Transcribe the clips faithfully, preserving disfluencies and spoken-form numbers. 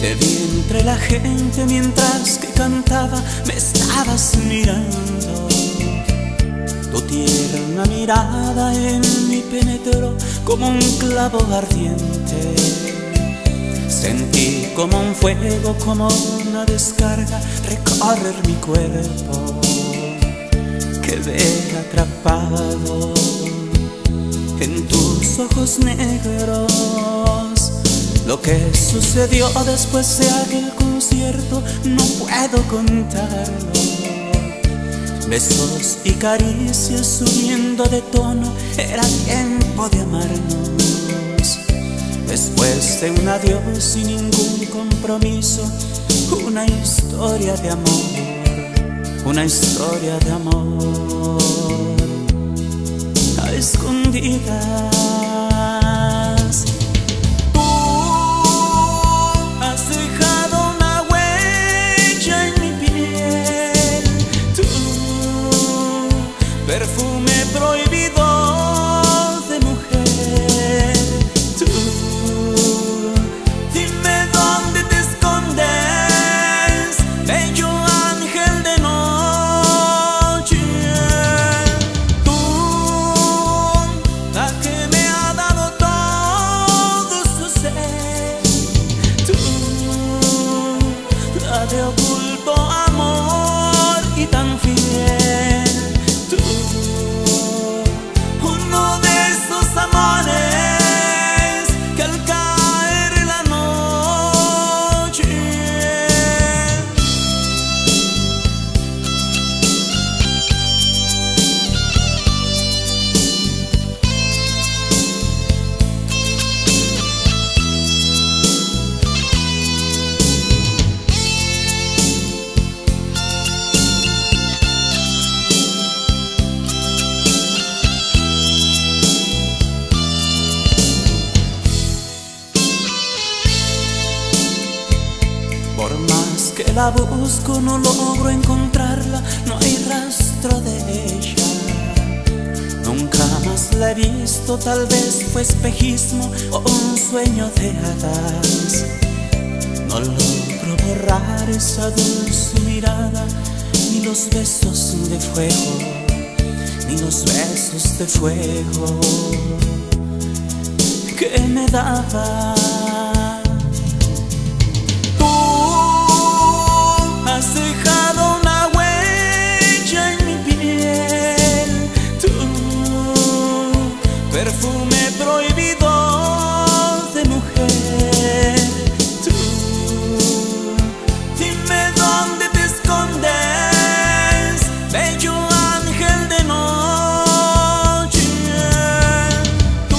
Te vi entre la gente mientras que cantaba, me estabas mirando. Tu tierna mirada en mí penetró como un clavo ardiente. Sentí como un fuego, como una descarga recorrer mi cuerpo. Quedé atrapado en tus ojos negros. Lo que sucedió después de aquel concierto no puedo contarlo. Besos y caricias subiendo de tono, era tiempo de amarnos. Después de un adiós sin ningún compromiso, una historia de amor, una historia de amor a escondidas. Perfume prohibido de mujer. Tú, dime dónde te escondes, bello ángel de noche. Tú, la que me ha dado todo su ser. Tú, la de oculto amor y tan fiel. Por más que la busco no logro encontrarla, no hay rastro de ella. Nunca más la he visto, tal vez fue espejismo o un sueño de hadas. No logro borrar esa dulce mirada, ni los besos de fuego, ni los besos de fuego que me daba. Has dejado una huella en mi piel. Tú, perfume prohibido de mujer. Tú, dime dónde te escondes, bello ángel de noche. Tú,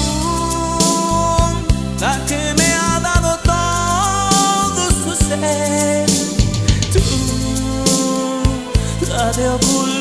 la que me ha dado todo su ser. De oculto